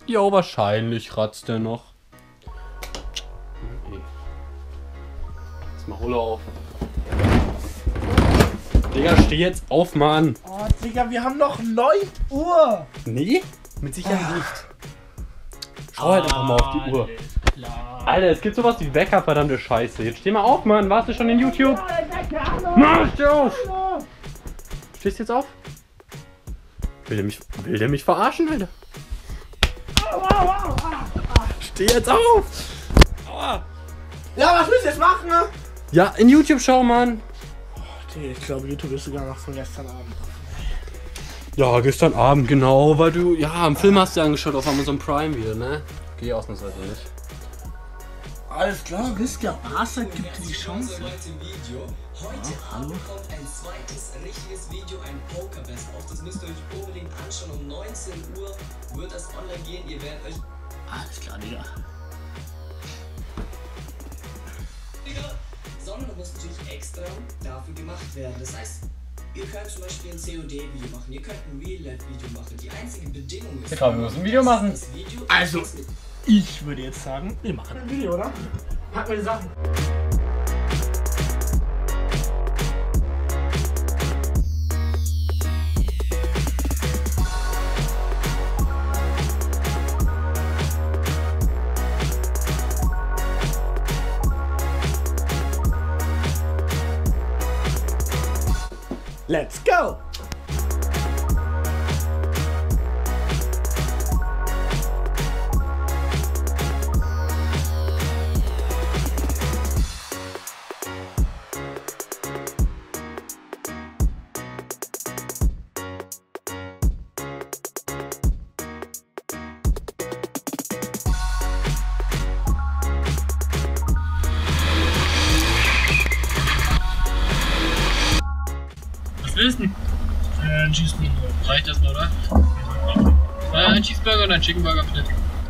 Jo, wahrscheinlich ratzt der noch. Jetzt mal Hole auf. Digga, steh jetzt auf, Mann. Oh, Digga, wir haben noch 9 Uhr. Nee? Mit Sicherheit nicht. Schau halt einfach mal auf die Uhr. Alter, es gibt sowas wie Wecker, verdammte Scheiße. Jetzt steh mal auf, Mann. Warst du schon in YouTube? Mann, steh auf! Stehst du jetzt auf? Will der mich verarschen, Alter? Steh jetzt auf! Aua. Ja, was willst du jetzt machen? Ne? Ja, in YouTube schau, Mann. Ich glaube, YouTube ist sogar noch von gestern Abend. Ja, gestern Abend, genau, weil du, ja, einen Film hast du dir angeschaut auf Amazon Prime wieder, ne? Geh ausnahmsweise nicht. Alles klar, wisst ihr, Barca gibt dir die Chance. Heute Abend kommt ein zweites richtiges Video, ein Poker-Best-of. Das müsst ihr euch unbedingt anschauen. Um 19 Uhr wird das online gehen. Ihr werdet euch... Alles klar, Digga. Sondern das muss natürlich extra dafür gemacht werden. Das heißt, ihr könnt zum Beispiel ein COD-Video machen, ihr könnt ein Real-Life-Video machen. Die einzige Bedingung ist... Wir müssen ein Video machen. Das Video Also, ich würde jetzt sagen, wir machen ein Video, oder? Packen wir die Sachen. Let's go! Was willst du? Ein Cheeseburger. Reicht das mal, oder? Ein Cheeseburger und ein Chicken Burger bitte.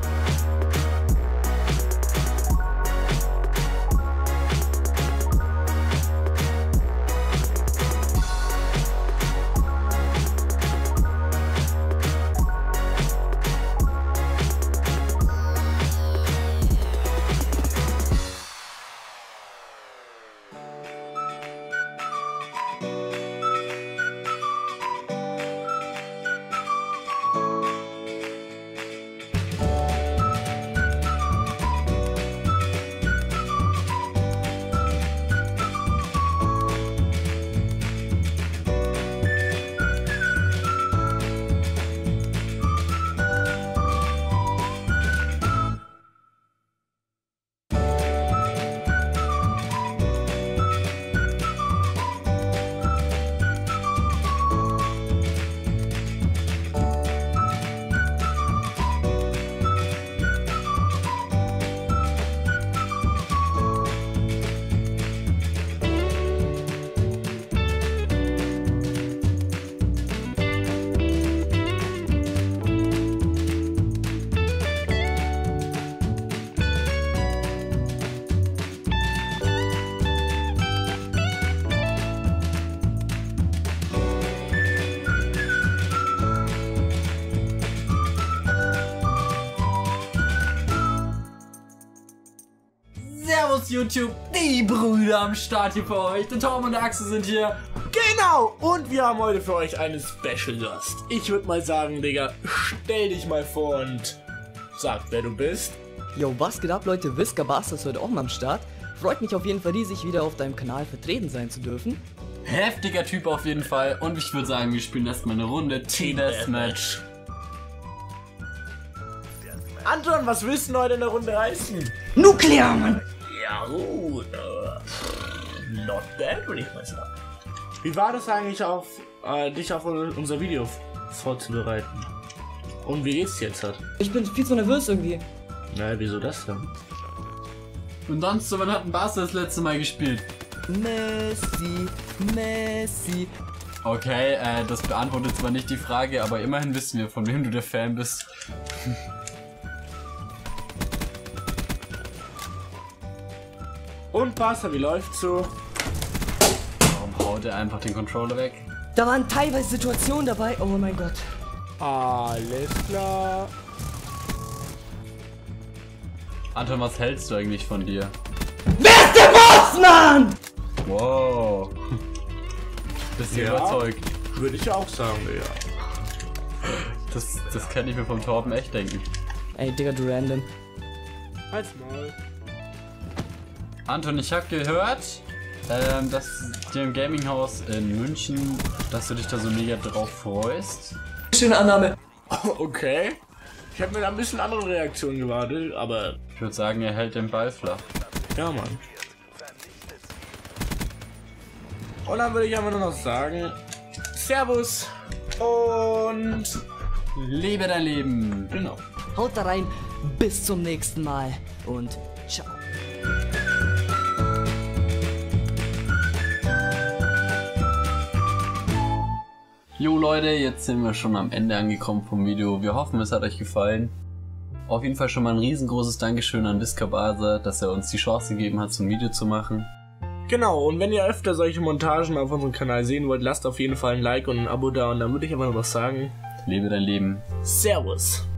Servus YouTube, die Brüder am Start hier für euch. Der Tom und der Axel sind hier. Genau! Und wir haben heute für euch einen Special Gast. Ich würde mal sagen, Digga, stell dich mal vor und sag, wer du bist. Yo, was geht ab, Leute? Whisker Barca ist heute auch mal am Start. Freut mich auf jeden Fall riesig, wieder auf deinem Kanal vertreten sein zu dürfen. Heftiger Typ auf jeden Fall. Und ich würde sagen, wir spielen erstmal eine Runde Team-Deathmatch. Anton, was willst du heute in der Runde reißen? Nuklear, Mann! Ja gut, not bad, würde ich mal sagen. Wie war das eigentlich dich auf unser Video vorzubereiten? Und wie geht's jetzt halt? Ich bin viel zu nervös irgendwie. Na, wieso das denn? Und sonst, so, wann hat ein Barca das letzte Mal gespielt? Messi, Messi. Okay, das beantwortet zwar nicht die Frage, aber immerhin wissen wir, von wem du der Fan bist. Und Barca, wie läuft's so? Warum haut er einfach den Controller weg? Da waren teilweise Situationen dabei, oh mein Gott. Alles klar. Anton, was hältst du eigentlich von dir? Wer ist der Boss, Mann? Wow. Bist du überzeugt? Würde ich auch sagen, ja. Das kann ich mir vom Torben echt denken. Ey, Digga, du random. Halt's Maul. Anton, ich hab gehört, dass dir im Gaminghaus in München, dass du dich da so mega drauf freust. Schöne Annahme. Okay. Ich habe mir da ein bisschen andere Reaktionen gewartet, aber... Ich würde sagen, er hält den Ball flach. Ja, Mann. Und dann würde ich einfach nur noch sagen... Servus und... Lebe dein Leben! Genau. Haut da rein, bis zum nächsten Mal und ciao. Jo Leute, jetzt sind wir schon am Ende angekommen vom Video. Wir hoffen, es hat euch gefallen. Auf jeden Fall schon mal ein riesengroßes Dankeschön an Viscabasa, dass er uns die Chance gegeben hat, so ein Video zu machen. Genau, und wenn ihr öfter solche Montagen auf unserem Kanal sehen wollt, lasst auf jeden Fall ein Like und ein Abo da und dann würde ich einfach nur was sagen. Lebe dein Leben. Servus.